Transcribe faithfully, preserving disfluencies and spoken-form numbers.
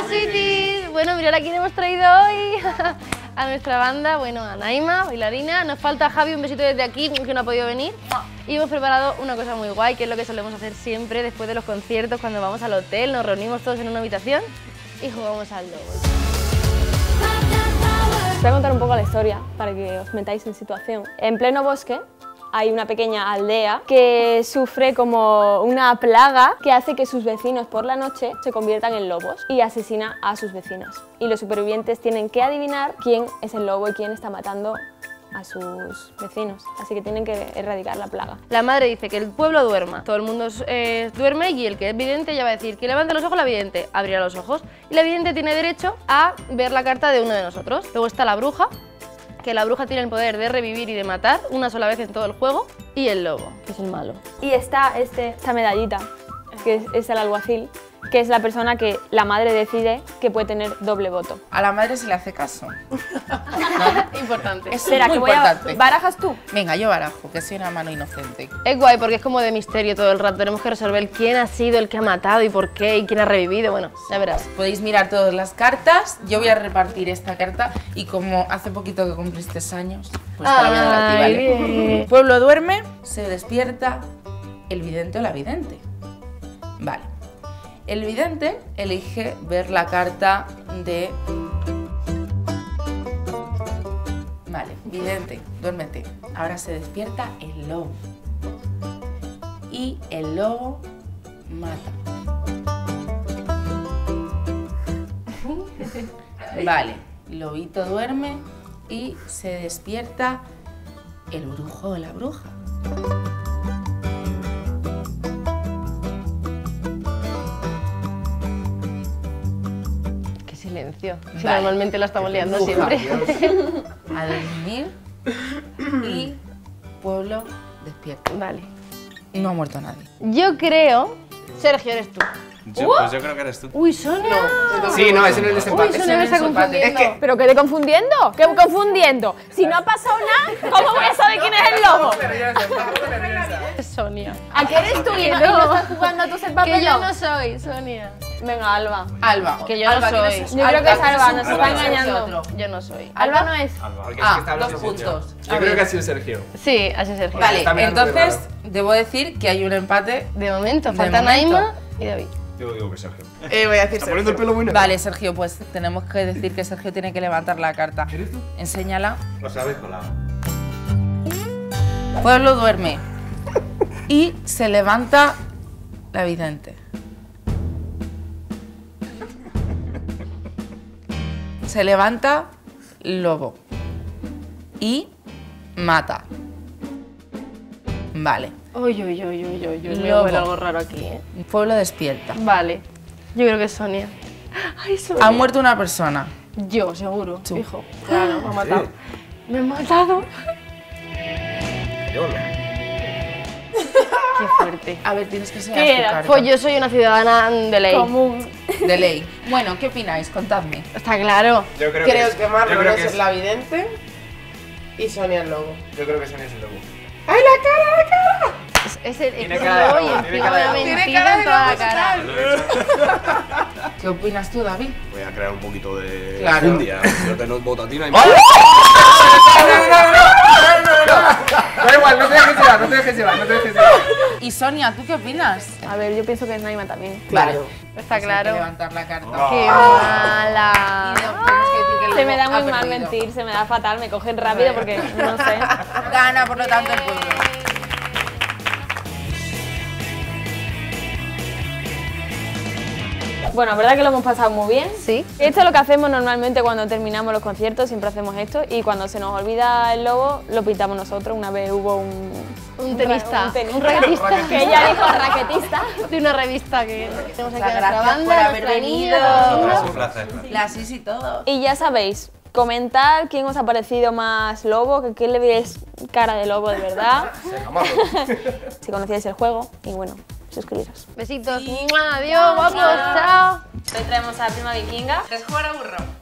sweeties! Bueno, mirad a quién hemos traído hoy. A nuestra banda, bueno, a Naima, bailarina. Nos falta Javi, un besito desde aquí, que no ha podido venir. Y hemos preparado una cosa muy guay, que es lo que solemos hacer siempre después de los conciertos, cuando vamos al hotel, nos reunimos todos en una habitación y jugamos al lobo. Os voy a contar un poco la historia para que os metáis en situación. En pleno bosque hay una pequeña aldea que sufre como una plaga que hace que sus vecinos por la noche se conviertan en lobos y asesina a sus vecinos. Y los supervivientes tienen que adivinar quién es el lobo y quién está matando a sus vecinos, así que tienen que erradicar la plaga. La madre dice que el pueblo duerma, todo el mundo eh, duerme y el que es vidente ya va a decir que levante los ojos la vidente, abrirá los ojos y la vidente tiene derecho a ver la carta de uno de nosotros. Luego está la bruja, que la bruja tiene el poder de revivir y de matar una sola vez en todo el juego, y el lobo, que es el malo. Y está este, esta medallita, que es, es el alguacil, que es la persona que la madre decide que puede tener doble voto. A la madre se le hace caso. Importante. Es Espera, muy que voy a... importante. ¿Barajas tú? Venga, yo barajo, que soy una mano inocente. Es guay porque es como de misterio todo el rato, tenemos que resolver quién ha sido el que ha matado y por qué y quién ha revivido, bueno, ya verás. Podéis mirar todas las cartas, yo voy a repartir esta carta y como hace poquito que cumpliste años, pues te la voy a dar a ti, Ay, ¿vale? bien. El pueblo duerme, se despierta el vidente o la vidente. Vale. El vidente elige ver la carta de... Vale, vidente, duérmete. Ahora se despierta el lobo. Y el lobo mata. Vale, lobito duerme y se despierta el brujo o la bruja. Silencio, si Vale. normalmente la estamos liando Bruja. siempre. A dormir y pueblo despierto. Vale. No ha muerto nadie. Yo creo... Sergio, eres tú. Yo, pues yo creo que eres tú. Uy, Sonia. Sí, no, ese no es el desempate. Uy, Sonia me está Ese no es el empate. confundiendo. Es que- ¿Pero qué te confundiendo? ¿Qué confundiendo? Si no ha pasado nada, ¿cómo voy a saber quién es el lobo? Es Sonia. ¿A qué eres tú y no, y no estás jugando a tu ser Que papel? yo no soy Sonia. Venga, Alba. Alba. Que yo no Alba, soy. ¿quién es? Yo creo que es Alba, ¿quién nos es? está Alba, engañando. otro. Yo no soy. Alba no es. Porque es Ah, que está hablando dos Sergio. puntos. Yo creo que ha sido Sergio. Sí, así es Sergio. Vale, Está mirando entonces de debo decir que hay un empate. De momento, De falta momento. Naima y David. Yo digo que Sergio. Eh, voy a decir Está poniendo el pelo muy negro. Vale, Sergio, pues tenemos que decir que Sergio tiene que levantar la carta. Enséñala. Lo sabes, colado. Pueblo duerme. Y se levanta la vidente. Se levanta lobo. Y mata. Vale. Uy, uy, uy, uy, uy, uy. Me Lobo. huele algo raro aquí, ¿eh? Pueblo despierta. Vale. Yo creo que es Sonia. Ay, Sonia. Ha muerto una persona. Yo, seguro. Tú. Hijo. Claro, me ha matado. Me ha matado. Yo no. Qué fuerte. A ver, tienes que ser ¿Qué era? Pues yo soy una ciudadana de ley. Común. De ley. Bueno, ¿qué opináis? Contadme. Está claro. Yo creo, Creo es- que Marlon yo creo es, que es la vidente y Sonia el lobo. Yo creo que Sonia es el lobo. ¡Ay, la cara, la cara! Es, es el Tiene es cara de lobo y lobo, encima tiene cara de una lobo. Tiene mentira cara en de toda la lobo cara. Lo he dicho. ¿Qué opinas tú, David? Voy a crear un poquito de Claro. fundia. Yo te los botatina y... Da igual, no te dejes llevar, no te dejes llevar, no te dejes llevar. Y Sonia, ¿tú qué opinas? A ver, yo pienso que es Naima también. Claro. Está Hay que claro. levantar la carta. Qué Y mala. no, tienes que decir que el Se me lobo da muy ha mal perdido. mentir, se me da fatal, me cogen rápido porque no sé. Gana, por lo tanto, el pueblo. Bueno, verdad que lo hemos pasado muy bien. Sí. Esto es lo que hacemos normalmente cuando terminamos los conciertos, siempre hacemos esto. Y cuando se nos olvida el lobo, lo pintamos nosotros. Una vez hubo un... Un tenista. Un, tenista, Un raquetista. Que ella dijo raquetista. De una revista que tenemos aquí O sea, a nuestra gracias banda, por haber nuestra venido. niña. Es un placer. Las is y todo. Y ya sabéis, comentad quién os ha parecido más lobo, que quién le veis cara de lobo de verdad. Si conocíais el juego. Y bueno, suscribiros. Besitos. ¡Mua! Adiós, guapos. Chao. Hoy traemos a la prima vikinga. ¿Es jugar a burro?